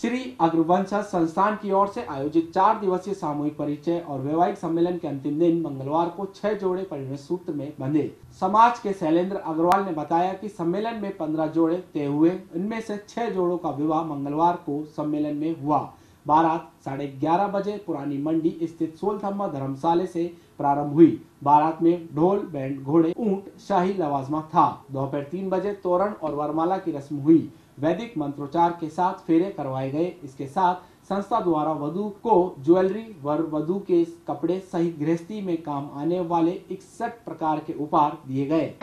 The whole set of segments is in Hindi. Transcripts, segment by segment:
श्री अग्रवंशज संस्थान की ओर से आयोजित 4 दिवसीय सामूहिक परिचय और वैवाहिक सम्मेलन के अंतिम दिन मंगलवार को 6 जोड़े परिणय सूत्र में बंधे। समाज के शैलेंद्र अग्रवाल ने बताया कि सम्मेलन में 15 जोड़े तय हुए। इनमें से 6 जोड़ों का विवाह मंगलवार को सम्मेलन में हुआ। बारात 11:30 बजे पुरानी मंडी स्थित सोलथम्मा धर्मशाला से प्रारंभ हुई। बारात में ढोल, बैंड, घोड़े, ऊंट, शाही लवाजमा था। दोपहर 3 बजे तोरण और वरमाला की रस्म हुई। वैदिक मंत्रोच्चार के साथ फेरे करवाए गए। इसके साथ संस्था द्वारा वधू को ज्वेलरी, वर वधू के कपड़े सहित गृहस्थी में काम आने वाले 61 प्रकार के उपहार दिए गए।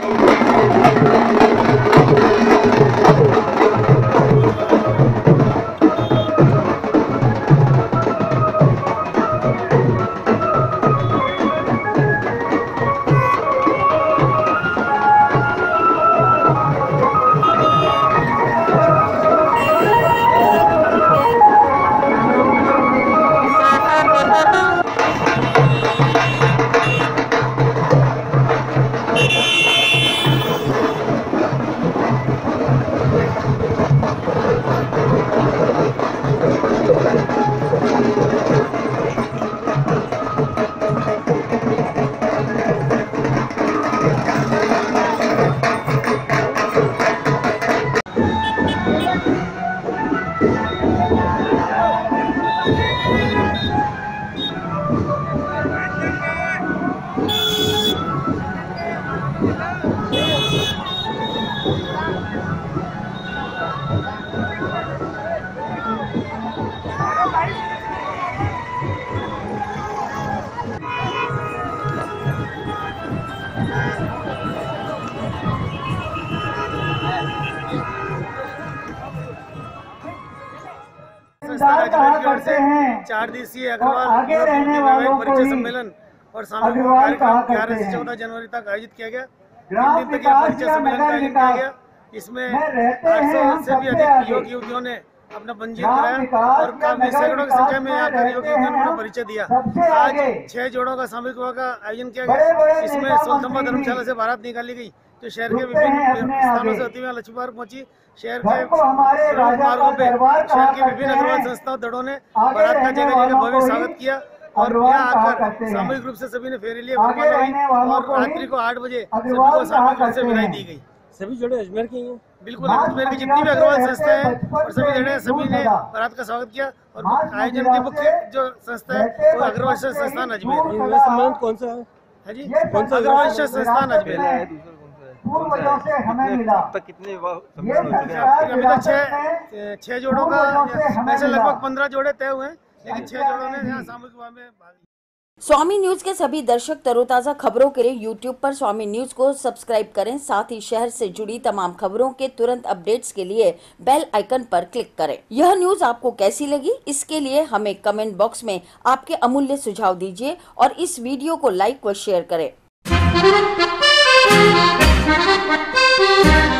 करते हैं 4 दिवसीय अग्रवाल परिचय सम्मेलन और सामूहिक कार्यक्रम 11 से 14 जनवरी तक आयोजित किया गया। 3 दिन तक यह परिचय सम्मेलन का आयोजन किया गया। इसमें 800 से भी अधिक युवक युवतियों ने अपना पंजीयन कराया और काफी सैकड़ों की संख्या में यहाँ पर युवक युवतियों ने परिचय दिया। आज 6 जोड़ों का सामूहिक विवाह का आयोजन किया गया। इसमें सोलथम्मा धर्मशाला से बारात निकाली गई जो शहर के विभिन्न स्थानों से होती हुई लक्ष्मी पार्क पहुंची। शहर के प्रमुख मार्गों पे शहर के विभिन्न अग्रवाल संस्थाओं दलों ने बारात का जगह जगह भव्य स्वागत किया और यहाँ आकर सामूहिक रूप से सभी ने फेरे लिए और रात्रि को 8 बजे सभी को सामूहिक रूप से विदाई दी गई। सभी जोड़े अजमेर की हैं? बिल्कुल, अजमेर की जितनी भी अग्रवाल संस्था है और सभी ने बारात का स्वागत किया और आयोजन की मुख्य जो संस्था है वो अग्रवाल संस्थान अजमेर। कौन सा है जी? अग्रवाल संस्थान अजमेर है। कितने अभी तक 6 जोड़ों का ऐसे लगभग 15 जोड़े तय हुए हैं, लेकिन 6 जोड़ों ने यहाँ सामूहिक विवाह में भाग लिया। स्वामी न्यूज के सभी दर्शक तरोताजा खबरों के लिए यूट्यूब पर स्वामी न्यूज को सब्सक्राइब करें। साथ ही शहर से जुड़ी तमाम खबरों के तुरंत अपडेट्स के लिए बेल आइकन पर क्लिक करें। यह न्यूज आपको कैसी लगी, इसके लिए हमें कमेंट बॉक्स में आपके अमूल्य सुझाव दीजिए और इस वीडियो को लाइक व शेयर करें।